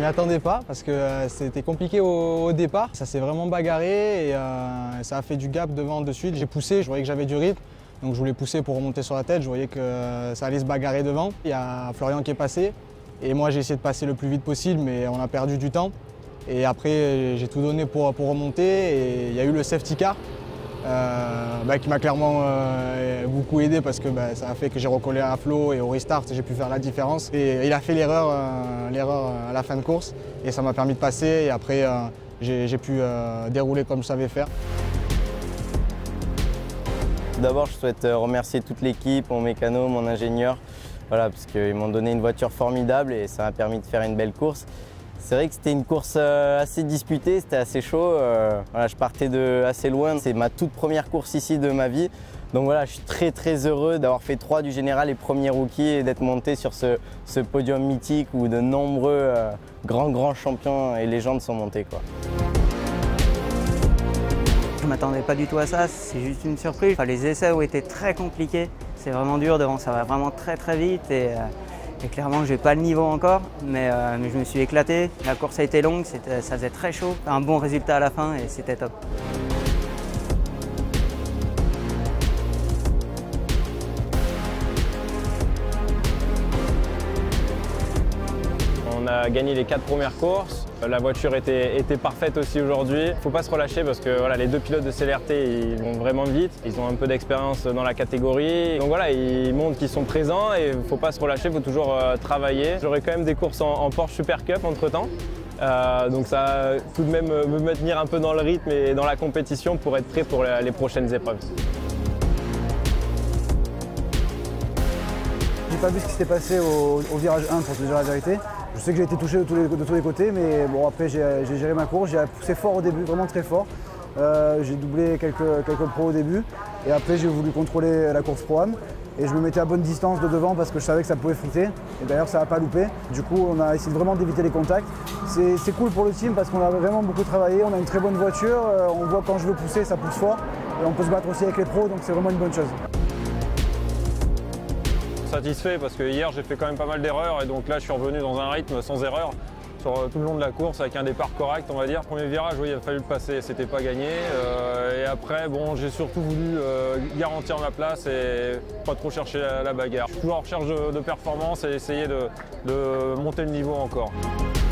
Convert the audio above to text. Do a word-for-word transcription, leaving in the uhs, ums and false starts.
m'y attendais pas parce que euh, c'était compliqué au, au départ. Ça s'est vraiment bagarré et euh, ça a fait du gap devant de suite. J'ai poussé, je voyais que j'avais du rythme, donc je voulais pousser pour remonter sur la tête. Je voyais que euh, ça allait se bagarrer devant. Il y a Florian qui est passé et moi j'ai essayé de passer le plus vite possible, mais on a perdu du temps. Et après j'ai tout donné pour, pour remonter et il y a eu le safety car. Euh, bah, qui m'a clairement euh, beaucoup aidé parce que bah, ça a fait que j'ai recollé à flot et au restart j'ai pu faire la différence. Et il a fait l'erreur euh, l'erreur à la fin de course et ça m'a permis de passer et après euh, j'ai pu euh, dérouler comme je savais faire. D'abord je souhaite remercier toute l'équipe, mon mécano, mon ingénieur, voilà, parce qu'ils m'ont donné une voiture formidable et ça m'a permis de faire une belle course. C'est vrai que c'était une course assez disputée, c'était assez chaud. Voilà, je partais de assez loin. C'est ma toute première course ici de ma vie. Donc voilà, je suis très très heureux d'avoir fait trois du général et premier rookie et d'être monté sur ce, ce podium mythique où de nombreux euh, grands grands champions et légendes sont montés, quoi. Je ne m'attendais pas du tout à ça, c'est juste une surprise. Les essais ont été très compliqués, c'est vraiment dur devant, ça va vraiment très très vite. Et, euh... Et clairement, je n'ai pas le niveau encore, mais, euh, mais je me suis éclaté. La course a été longue, ça faisait très chaud. Un bon résultat à la fin et c'était top. On a gagné les quatre premières courses. La voiture était, était parfaite aussi aujourd'hui. Il ne faut pas se relâcher parce que voilà, les deux pilotes de C L R T ils vont vraiment vite. Ils ont un peu d'expérience dans la catégorie. Donc voilà, ils montrent qu'ils sont présents et il ne faut pas se relâcher, il faut toujours euh, travailler. J'aurai quand même des courses en, en Porsche Super Cup entre temps. Euh, donc ça va tout de même me maintenir un peu dans le rythme et dans la compétition pour être prêt pour les prochaines épreuves. J'ai pas vu ce qui s'était passé au, au virage un pour te dire la vérité. Je sais que j'ai été touché de tous les, de tous les côtés, mais bon, après j'ai géré ma course, j'ai poussé fort au début, vraiment très fort. Euh, j'ai doublé quelques, quelques pros au début et après j'ai voulu contrôler la course pro-am et je me mettais à bonne distance de devant parce que je savais que ça pouvait friter et d'ailleurs ça n'a pas loupé. Du coup on a essayé vraiment d'éviter les contacts. C'est cool pour le team parce qu'on a vraiment beaucoup travaillé, on a une très bonne voiture, on voit quand je veux pousser ça pousse fort et on peut se battre aussi avec les pros donc c'est vraiment une bonne chose. Satisfait parce que hier j'ai fait quand même pas mal d'erreurs et donc là je suis revenu dans un rythme sans erreur sur tout le long de la course avec un départ correct on va dire. Premier virage, oui, il a fallu le passer, c'était pas gagné euh, et après bon j'ai surtout voulu euh, garantir ma place et pas trop chercher la, la bagarre. Je suis toujours en recherche de, de performance et essayer de, de monter le niveau encore.